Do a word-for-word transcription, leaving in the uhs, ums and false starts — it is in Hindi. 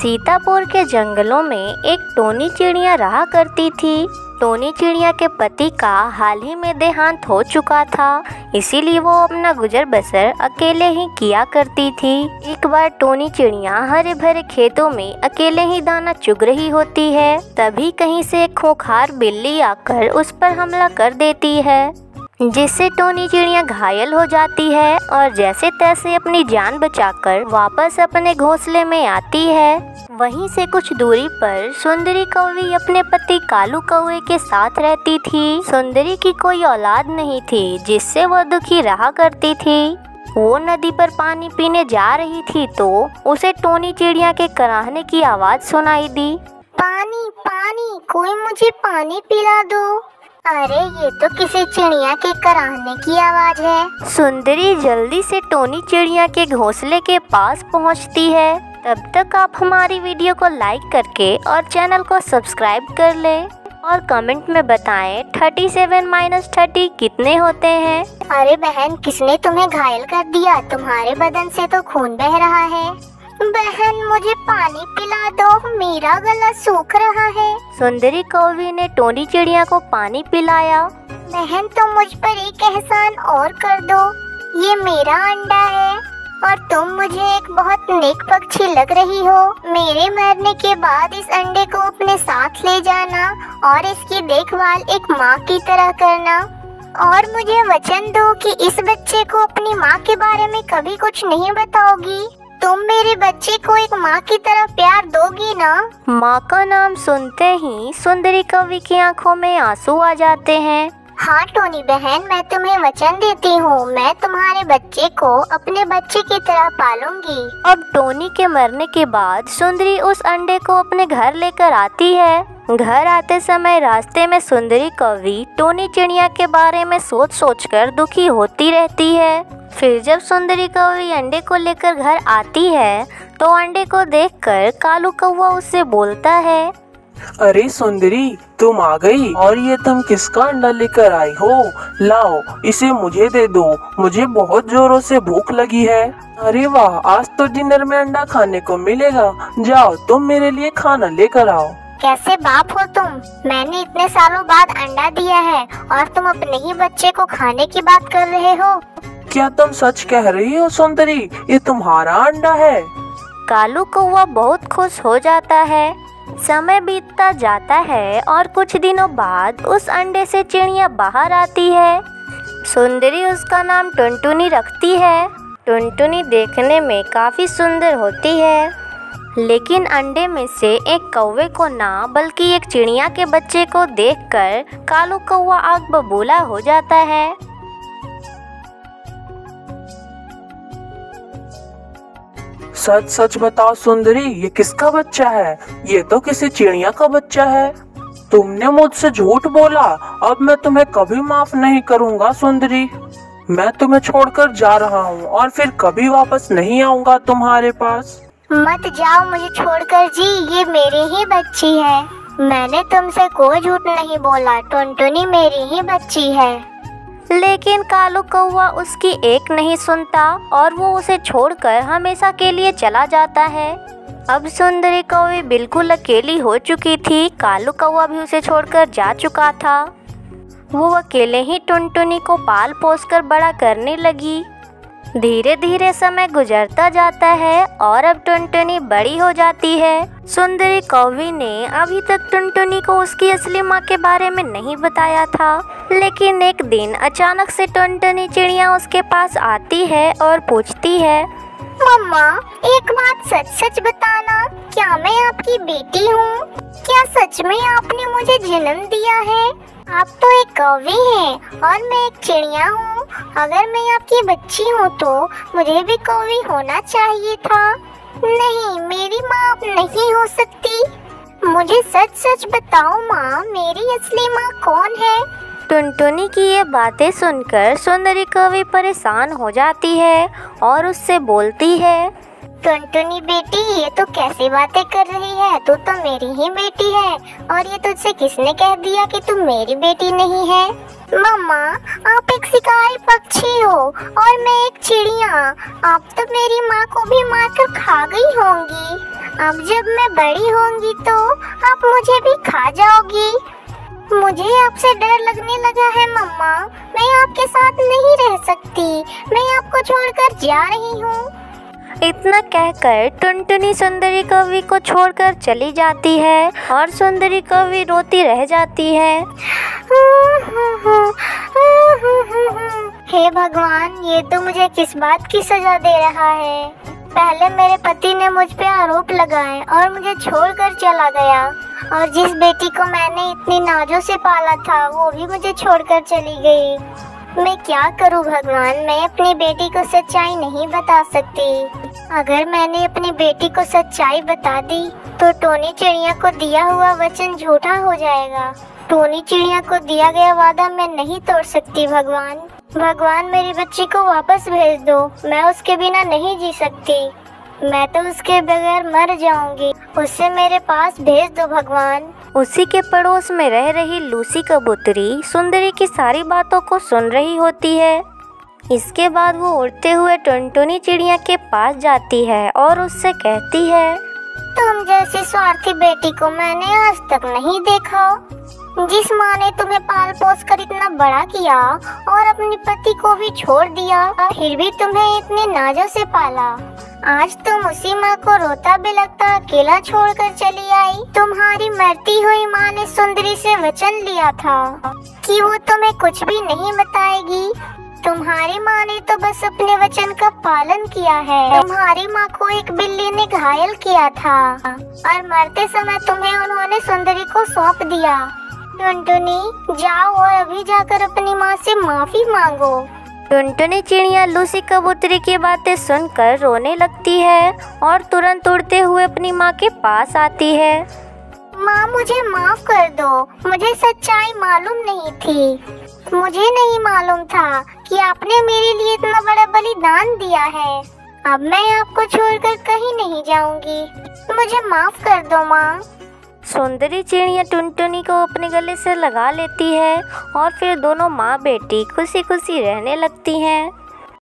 सीतापुर के जंगलों में एक टोनी चिड़िया रहा करती थी। टोनी चिड़िया के पति का हाल ही में देहांत हो चुका था, इसीलिए वो अपना गुजर बसर अकेले ही किया करती थी। एक बार टोनी चिड़िया हरे भरे खेतों में अकेले ही दाना चुग रही होती है, तभी कहीं से एक खूंखार बिल्ली आकर उस पर हमला कर देती है, जिससे टोनी चिड़िया घायल हो जाती है और जैसे तैसे अपनी जान बचाकर वापस अपने घोंसले में आती है। वहीं से कुछ दूरी पर सुंदरी कौवी अपने पति कालू कौवे के साथ रहती थी। सुंदरी की कोई औलाद नहीं थी, जिससे वह दुखी रहा करती थी। वो नदी पर पानी पीने जा रही थी तो उसे टोनी चिड़िया के कराहने की आवाज सुनाई दी। पानी पानी, कोई मुझे पानी पिला दो। अरे ये तो किसी चिड़िया के कराहने की आवाज है। सुंदरी जल्दी से टोनी चिड़िया के घोंसले के पास पहुंचती है। तब तक आप हमारी वीडियो को लाइक करके और चैनल को सब्सक्राइब कर लें और कमेंट में बताएं सैंतीस माइनस तीस कितने होते हैं। अरे बहन, किसने तुम्हें घायल कर दिया? तुम्हारे बदन से तो खून बह रहा है। बहन मुझे पानी पिला दो, मेरा गला सूख रहा है। सुंदरी कौवी ने टोनी चिड़िया को पानी पिलाया। बहन तुम मुझ पर एक एहसान और कर दो, ये मेरा अंडा है और तुम मुझे एक बहुत नेक पक्षी लग रही हो। मेरे मरने के बाद इस अंडे को अपने साथ ले जाना और इसकी देखभाल एक माँ की तरह करना, और मुझे वचन दो कि इस बच्चे को अपनी माँ के बारे में कभी कुछ नहीं बताओगी। तुम मेरे बच्चे को एक माँ की तरह प्यार दोगी ना? माँ का नाम सुनते ही सुंदरी कौवी की आंखों में आंसू आ जाते हैं। हाँ टोनी बहन, मैं तुम्हें वचन देती हूँ, मैं तुम्हारे बच्चे को अपने बच्चे की तरह पालूंगी। अब टोनी के मरने के बाद सुंदरी उस अंडे को अपने घर लेकर आती है। घर आते समय रास्ते में सुंदरी कौवी टोनी चिड़िया के बारे में सोच सोच कर दुखी होती रहती है। फिर जब सुंदरी कौवी अंडे को लेकर घर आती है तो अंडे को देखकर कालू कौवा उससे बोलता है, अरे सुंदरी, तुम आ गई और ये तुम किसका अंडा लेकर आई हो? लाओ इसे मुझे दे दो, मुझे बहुत जोरों से भूख लगी है। अरे वाह, आज तो डिनर में अंडा खाने को मिलेगा। जाओ तुम मेरे लिए खाना लेकर आओ। कैसे बाप हो तुम? मैंने इतने सालों बाद अंडा दिया है और तुम अपने ही बच्चे को खाने की बात कर रहे हो? क्या तुम सच कह रही हो सुंदरी? ये तुम्हारा अंडा है? कालू कौवा बहुत खुश हो जाता है। समय बीतता जाता है और कुछ दिनों बाद उस अंडे से चिड़िया बाहर आती है। सुंदरी उसका नाम टुनटुनी रखती है। टुनटुनी देखने में काफी सुंदर होती है, लेकिन अंडे में से एक कौवे को ना बल्कि एक चिड़िया के बच्चे को देखकर कालू कौवा आग बबूला हो जाता है। सच सच बताओ सुंदरी, ये किसका बच्चा है? ये तो किसी चिड़िया का बच्चा है। तुमने मुझसे झूठ बोला, अब मैं तुम्हें कभी माफ नहीं करूंगा सुंदरी। मैं तुम्हें छोड़कर जा रहा हूँ और फिर कभी वापस नहीं आऊंगा तुम्हारे पास। मत जाओ मुझे छोड़कर जी, ये मेरी ही बच्ची है। मैंने तुमसे कोई झूठ नहीं बोला, टुनटुनी मेरी ही बच्ची है। लेकिन कालू कौवा उसकी एक नहीं सुनता और वो उसे छोड़कर हमेशा के लिए चला जाता है। अब सुंदरी कौवी बिल्कुल अकेली हो चुकी थी। कालू कौवा भी उसे छोड़कर जा चुका था। वो अकेले ही टुनटुनी को पाल पोस कर बड़ा करने लगी। धीरे धीरे समय गुजरता जाता है और अब टुनटुनी बड़ी हो जाती है। सुंदरी कौवी ने अभी तक टुनटुनी को उसकी असली माँ के बारे में नहीं बताया था, लेकिन एक दिन अचानक से टुनटुनी चिड़िया उसके पास आती है और पूछती है, मम्मा एक बात सच सच बताना, क्या मैं आपकी बेटी हूँ? क्या सच में आपने मुझे जन्म दिया है? आप तो एक कौवी हैं और मैं एक चिड़िया हूँ। अगर मैं आपकी बच्ची हूँ तो मुझे भी कौवी होना चाहिए था। नहीं, मेरी माँ आप नहीं हो सकती। मुझे सच सच बताओ माँ, मेरी असली माँ कौन है? टुनटुनी की ये बातें सुनकर सुंदरी कौवी परेशान हो जाती है और उससे बोलती है, टुनटुनी बेटी, ये तो कैसी बातें कर रही है? तू तो मेरी ही बेटी है और ये तुझसे किसने कह दिया कि तू मेरी बेटी नहीं है? मम्मा आप एक शिकारी पक्षी हो और मैं एक चिड़िया। आप तो मेरी माँ को भी मारकर खा गई होंगी। अब जब मैं बड़ी होंगी तो आप मुझे भी खा जाओगी। मुझे आपसे डर लगने लगा है मम्मा, मैं आपके साथ नहीं रह सकती, मैं आपको छोड़कर जा रही हूँ। इतना कहकर टुनटुनी सुंदरी कौवी को छोड़कर चली जाती है और सुंदरी कौवी रोती रह जाती है। हे भगवान, ये तो मुझे किस बात की सजा दे रहा है। पहले मेरे पति ने मुझ पे आरोप लगाए और मुझे छोड़कर चला गया, और जिस बेटी को मैंने इतनी नाजों से पाला था वो भी मुझे छोड़कर चली गई। मैं क्या करूं भगवान, मैं अपनी बेटी को सच्चाई नहीं बता सकती। अगर मैंने अपनी बेटी को सच्चाई बता दी तो टोनी चिड़िया को दिया हुआ वचन झूठा हो जाएगा। टोनी चिड़िया को दिया गया वादा मैं नहीं तोड़ सकती। भगवान भगवान मेरी बच्ची को वापस भेज दो, मैं उसके बिना नहीं जी सकती, मैं तो उसके बगैर मर जाऊंगी, उससे मेरे पास भेज दो भगवान। उसी के पड़ोस में रह रही लूसी कबूतरी सुंदरी की सारी बातों को सुन रही होती है। इसके बाद वो उड़ते हुए टुनटुनी चिड़िया के पास जाती है और उससे कहती है, तुम जैसी स्वार्थी बेटी को मैंने आज तक नहीं देखा। जिस माँ ने तुम्हें पाल पोस कर इतना बड़ा किया और अपने पति को भी छोड़ दिया, फिर भी तुम्हें इतने नाजों से पाला, आज तुम उसी माँ को रोता बिलखता अकेला छोड़कर चली आई। तुम्हारी मरती हुई माँ ने सुंदरी से वचन लिया था कि वो तुम्हें कुछ भी नहीं बताएगी। तुम्हारी माँ ने तो बस अपने वचन का पालन किया है। तुम्हारी माँ को एक बिल्ली ने घायल किया था और मरते समय तुम्हें उन्होंने सुंदरी को सौंप दिया। टुनटुनी, जाओ और अभी जाकर अपनी माँ से माफी मांगो। टुनटुनी चिड़िया लूसी कबूतरी की बातें सुनकर रोने लगती है और तुरंत उड़ते हुए अपनी माँ के पास आती है। माँ, मुझे माफ कर दो, मुझे सच्चाई मालूम नहीं थी। मुझे नहीं मालूम था कि आपने मेरे लिए इतना बड़ा बलिदान दिया है। अब मैं आपको छोड़कर कहीं नहीं जाऊंगी, मुझे माफ कर दो माँ। सुंदरी चिड़िया टुनटुनी को अपने गले से लगा लेती है और फिर दोनों माँ बेटी खुशी खुशी रहने लगती हैं।